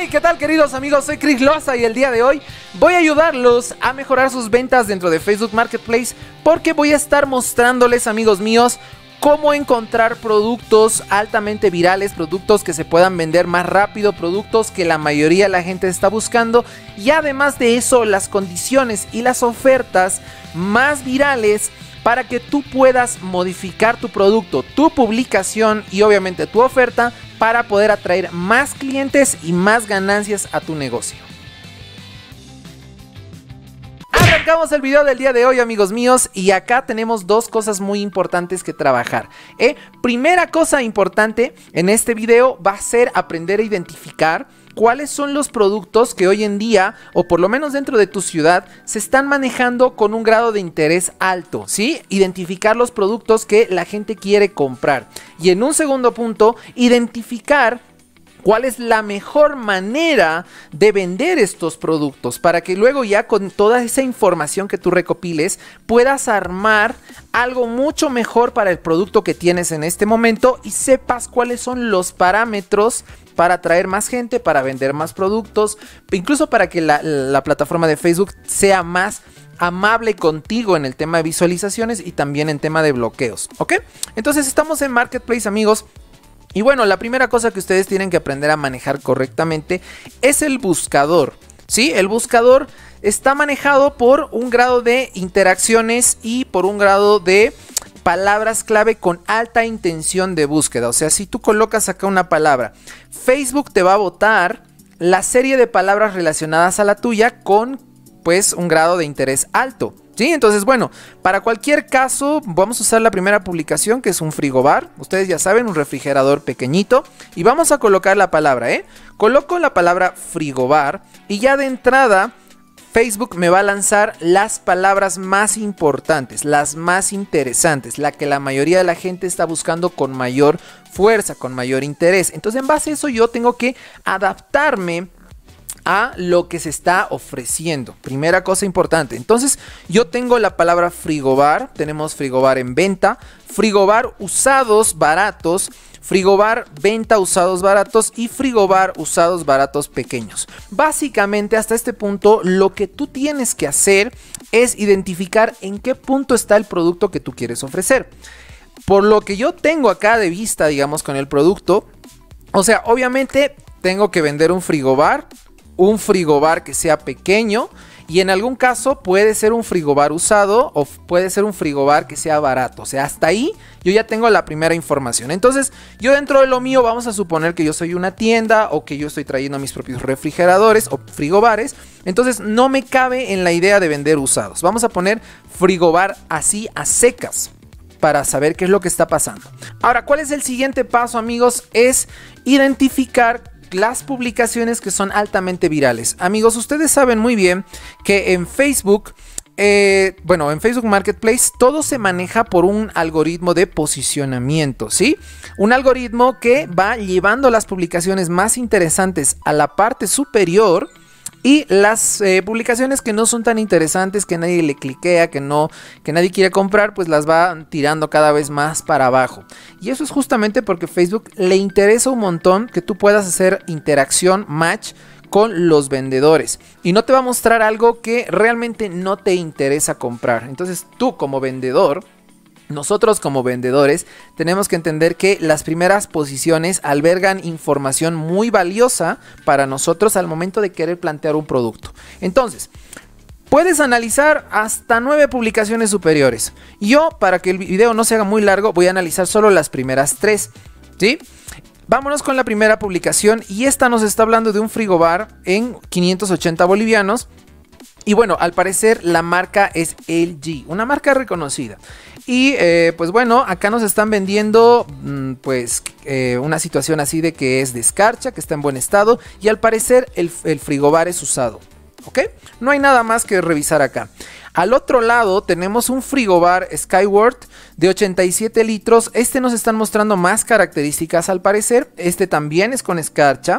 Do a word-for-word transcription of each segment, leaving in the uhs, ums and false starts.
Hey, ¿qué tal, queridos amigos? Soy Chris Loza y el día de hoy voy a ayudarlos a mejorar sus ventas dentro de Facebook Marketplace, porque voy a estar mostrándoles, amigos míos, cómo encontrar productos altamente virales, productos que se puedan vender más rápido, productos que la mayoría de la gente está buscando, y además de eso, las condiciones y las ofertas más virales para que tú puedas modificar tu producto, tu publicación y obviamente tu oferta para poder atraer más clientes y más ganancias a tu negocio. Arrancamos el video del día de hoy, amigos míos, y acá tenemos dos cosas muy importantes que trabajar. ¿eh? Primera cosa importante en este video va a ser aprender a identificar cuáles son los productos que hoy en día, o por lo menos dentro de tu ciudad, se están manejando con un grado de interés alto, ¿sí? Identificar los productos que la gente quiere comprar. Y en un segundo punto, identificar cuál es la mejor manera de vender estos productos, para que luego ya con toda esa información que tú recopiles puedas armar algo mucho mejor para el producto que tienes en este momento y sepas cuáles son los parámetros para atraer más gente, para vender más productos, incluso para que la, la plataforma de Facebook sea más amable contigo en el tema de visualizaciones y también en tema de bloqueos, ¿ok? Entonces estamos en Marketplace, amigos. Y bueno, la primera cosa que ustedes tienen que aprender a manejar correctamente es el buscador, ¿sí? El buscador está manejado por un grado de interacciones y por un grado de palabras clave con alta intención de búsqueda. O sea, si tú colocas acá una palabra, Facebook te va a botar la serie de palabras relacionadas a la tuya con, pues, un grado de interés alto. Sí, entonces bueno, para cualquier caso vamos a usar la primera publicación, que es un frigobar. Ustedes ya saben, un refrigerador pequeñito. Y vamos a colocar la palabra, ¿eh? Coloco la palabra frigobar y ya de entrada Facebook me va a lanzar las palabras más importantes, las más interesantes, la que la mayoría de la gente está buscando con mayor fuerza, con mayor interés. Entonces en base a eso yo tengo que adaptarme a lo que se está ofreciendo. Primera cosa importante. Entonces yo tengo la palabra frigobar, tenemos frigobar en venta, frigobar usados baratos, frigobar venta usados baratos y frigobar usados baratos pequeños. Básicamente hasta este punto lo que tú tienes que hacer es identificar en qué punto está el producto que tú quieres ofrecer. Por lo que yo tengo acá de vista, digamos, con el producto, o sea, obviamente tengo que vender un frigobar, un frigobar que sea pequeño, y en algún caso puede ser un frigobar usado o puede ser un frigobar que sea barato. O sea, hasta ahí yo ya tengo la primera información. Entonces yo, dentro de lo mío, vamos a suponer que yo soy una tienda o que yo estoy trayendo mis propios refrigeradores o frigobares. Entonces no me cabe en la idea de vender usados. Vamos a poner frigobar así a secas para saber qué es lo que está pasando. Ahora, ¿cuál es el siguiente paso, amigos? Es identificar las publicaciones que son altamente virales. Amigos, ustedes saben muy bien que en Facebook, eh, bueno, en Facebook Marketplace todo se maneja por un algoritmo de posicionamiento, ¿sí? Un algoritmo que va llevando las publicaciones más interesantes a la parte superior, y las eh, publicaciones que no son tan interesantes, que nadie le cliquea, que no, que nadie quiere comprar, pues las va tirando cada vez más para abajo. Y eso es justamente porque Facebook le interesa un montón que tú puedas hacer interacción, match con los vendedores, y no te va a mostrar algo que realmente no te interesa comprar. Entonces tú, como vendedor, nosotros como vendedores tenemos que entender que las primeras posiciones albergan información muy valiosa para nosotros al momento de querer plantear un producto. Entonces, puedes analizar hasta nueve publicaciones superiores. Yo, para que el video no se haga muy largo, voy a analizar solo las primeras tres, ¿sí? Vámonos con la primera publicación, y esta nos está hablando de un frigobar en quinientos ochenta bolivianos. Y bueno, al parecer la marca es L G, una marca reconocida. Y eh, pues bueno, acá nos están vendiendo mmm, pues eh, una situación así de que es de escarcha, que está en buen estado, y al parecer el, el frigobar es usado, ¿ok? No hay nada más que revisar acá. Al otro lado tenemos un frigobar Skyward de ochenta y siete litros. Este nos están mostrando más características al parecer. Este también es con escarcha.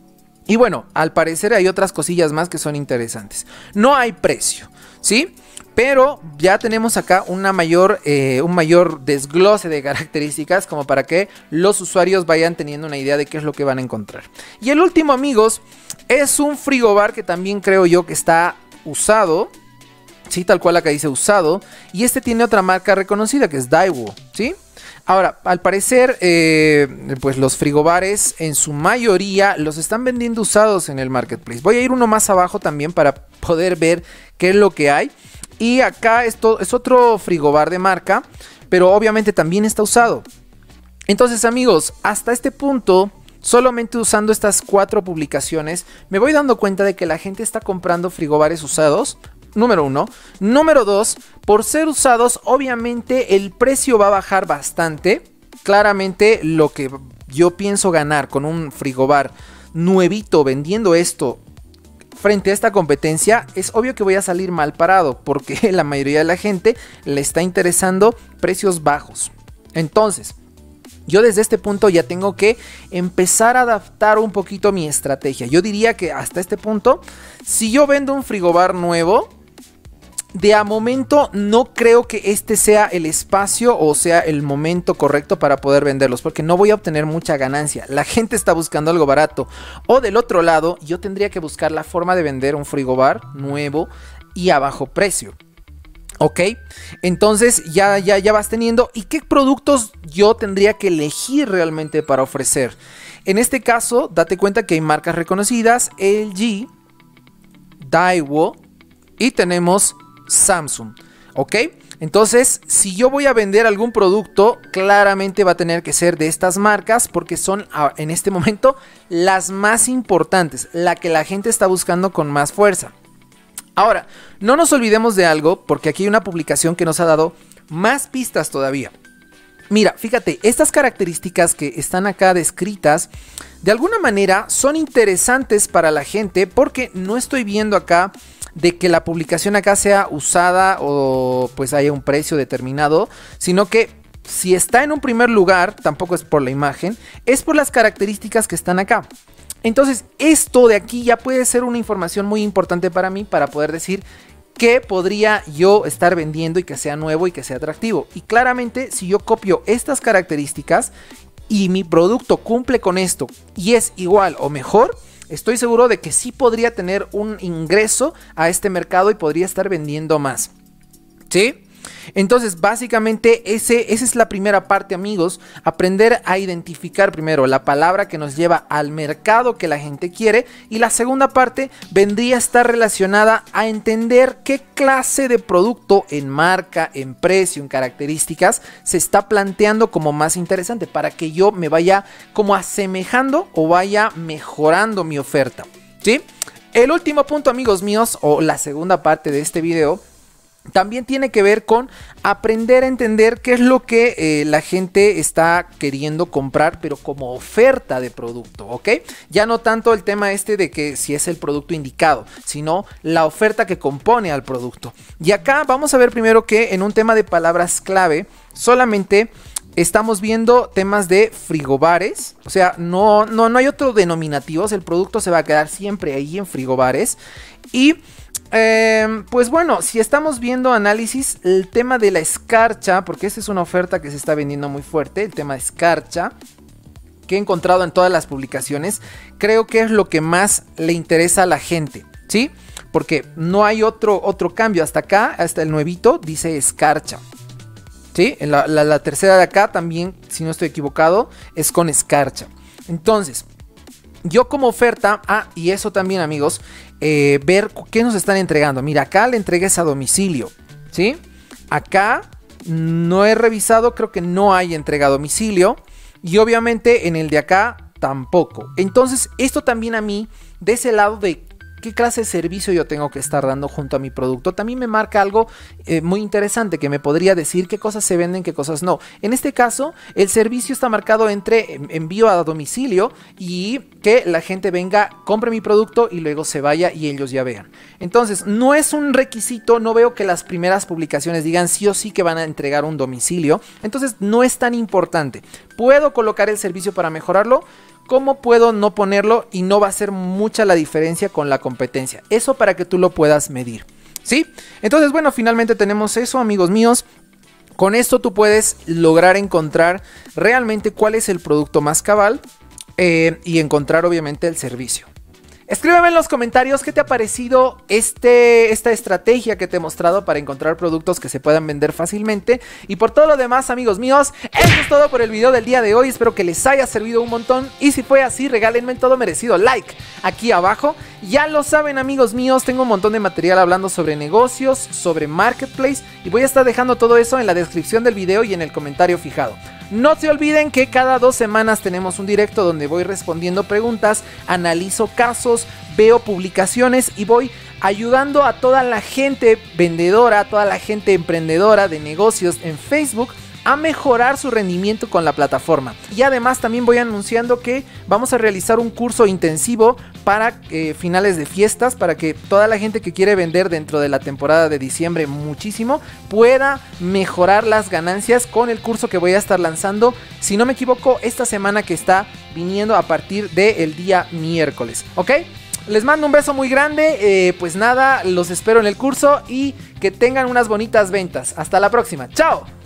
Y bueno, al parecer hay otras cosillas más que son interesantes. No hay precio, ¿sí? Pero ya tenemos acá una mayor, eh, un mayor desglose de características como para que los usuarios vayan teniendo una idea de qué es lo que van a encontrar. Y el último, amigos, Es un frigobar que también creo yo que está usado. Sí, tal cual acá dice usado. Y este tiene otra marca reconocida que es Daiwo, ¿sí? Ahora, al parecer, eh, pues los frigobares en su mayoría los están vendiendo usados en el marketplace. Voy a ir uno más abajo también para poder ver qué es lo que hay. Y acá esto es otro frigobar de marca, pero obviamente también está usado. Entonces, amigos, hasta este punto, solamente usando estas cuatro publicaciones, me voy dando cuenta de que la gente está comprando frigobares usados. Número uno. Número dos, por ser usados, obviamente el precio va a bajar bastante. Claramente lo que yo pienso ganar con un frigobar nuevito vendiendo esto frente a esta competencia, es obvio que voy a salir mal parado, porque la mayoría de la gente le está interesando precios bajos. Entonces, yo desde este punto ya tengo que empezar a adaptar un poquito mi estrategia. Yo diría que hasta este punto, si yo vendo un frigobar nuevo, de a momento no creo que este sea el espacio o sea el momento correcto para poder venderlos, porque no voy a obtener mucha ganancia. La gente está buscando algo barato. O del otro lado, yo tendría que buscar la forma de vender un frigobar nuevo y a bajo precio. Ok, entonces ya, ya, ya vas teniendo. ¿Y qué productos yo tendría que elegir realmente para ofrecer? En este caso, date cuenta que hay marcas reconocidas, L G, Daiwo y tenemos Samsung. Ok, entonces si yo voy a vender algún producto, claramente va a tener que ser de estas marcas, porque son en este momento las más importantes, la que la gente está buscando con más fuerza. Ahora, no nos olvidemos de algo, porque aquí hay una publicación que nos ha dado más pistas todavía. Mira, fíjate, estas características que están acá descritas, de alguna manera son interesantes para la gente, porque no estoy viendo acá de que la publicación acá sea usada o pues haya un precio determinado, sino que si está en un primer lugar, tampoco es por la imagen, es por las características que están acá. Entonces esto de aquí ya puede ser una información muy importante para mí, para poder decir qué podría yo estar vendiendo y que sea nuevo y que sea atractivo. Y claramente si yo copio estas características y mi producto cumple con esto y es igual o mejor, estoy seguro de que sí podría tener un ingreso a este mercado y podría estar vendiendo más. ¿Sí? Entonces básicamente ese, esa es la primera parte, amigos. Aprender a identificar primero la palabra que nos lleva al mercado que la gente quiere. Y la segunda parte vendría a estar relacionada a entender qué clase de producto en marca, en precio, en características se está planteando como más interesante, para que yo me vaya como asemejando o vaya mejorando mi oferta. ¿Sí? El último punto, amigos míos, o la segunda parte de este video, también tiene que ver con aprender a entender qué es lo que eh, la gente está queriendo comprar, pero como oferta de producto, ¿ok? Ya no tanto el tema este de que si es el producto indicado, sino la oferta que compone al producto. Y acá vamos a ver primero que en un tema de palabras clave, solamente estamos viendo temas de frigobares, o sea, no, no, no hay otro denominativos, el producto se va a quedar siempre ahí en frigobares. Y Eh, pues bueno, si estamos viendo análisis, el tema de la escarcha, porque esta es una oferta que se está vendiendo muy fuerte, el tema de escarcha, que he encontrado en todas las publicaciones, creo que es lo que más le interesa a la gente, ¿sí? Porque no hay otro, otro cambio, hasta acá, hasta el nuevito, dice escarcha, ¿sí? En la, la, la tercera de acá también, si no estoy equivocado, es con escarcha. Entonces, yo como oferta, ah, y eso también, amigos, eh, ver qué nos están entregando. Mira, acá le entregues a domicilio, ¿sí? Acá no he revisado, creo que no hay entrega a domicilio. Y obviamente en el de acá tampoco. Entonces esto también a mí, de ese lado de qué clase de servicio yo tengo que estar dando junto a mi producto, también me marca algo eh, muy interesante, que me podría decir qué cosas se venden, qué cosas no. En este caso, el servicio está marcado entre envío a domicilio y que la gente venga, compre mi producto y luego se vaya y ellos ya vean. Entonces, no es un requisito, no veo que las primeras publicaciones digan sí o sí que van a entregar un domicilio. Entonces, no es tan importante. ¿Puedo colocar el servicio para mejorarlo? ¿Cómo puedo no ponerlo y no va a ser mucha la diferencia con la competencia? Eso para que tú lo puedas medir, ¿sí? Entonces, bueno, finalmente tenemos eso, amigos míos. Con esto tú puedes lograr encontrar realmente cuál es el producto más cabal eh, y encontrar obviamente el servicio. Escríbeme en los comentarios qué te ha parecido este, esta estrategia que te he mostrado para encontrar productos que se puedan vender fácilmente. Y por todo lo demás, amigos míos, eso es todo por el video del día de hoy. Espero que les haya servido un montón. Y si fue así, regálenme todo merecido like aquí abajo. Ya lo saben, amigos míos, tengo un montón de material hablando sobre negocios, sobre marketplace. Y voy a estar dejando todo eso en la descripción del video y en el comentario fijado. No se olviden que cada dos semanas tenemos un directo donde voy respondiendo preguntas, analizo casos, veo publicaciones y voy ayudando a toda la gente vendedora, a toda la gente emprendedora de negocios en Facebook a mejorar su rendimiento con la plataforma. Y además también voy anunciando que vamos a realizar un curso intensivo para eh, finales de fiestas, para que toda la gente que quiere vender dentro de la temporada de diciembre muchísimo pueda mejorar las ganancias con el curso que voy a estar lanzando, si no me equivoco, esta semana que está viniendo a partir del día miércoles, ¿ok? Les mando un beso muy grande, eh, pues nada, los espero en el curso y que tengan unas bonitas ventas. Hasta la próxima, ¡chao!